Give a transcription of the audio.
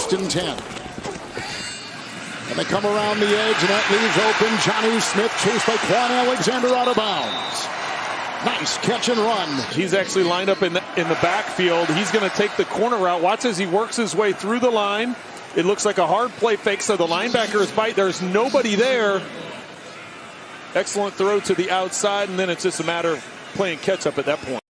1st and 10. And they come around the edge, and that leaves open Jonnu Smith, chased by Quan Alexander out of bounds. Nice catch and run. He's actually lined up in the backfield. He's going to take the corner route. Watch as he works his way through the line. It looks like a hard play fake, so the linebacker is bite. There's nobody there. Excellent throw to the outside, and then it's just a matter of playing catch up at that point.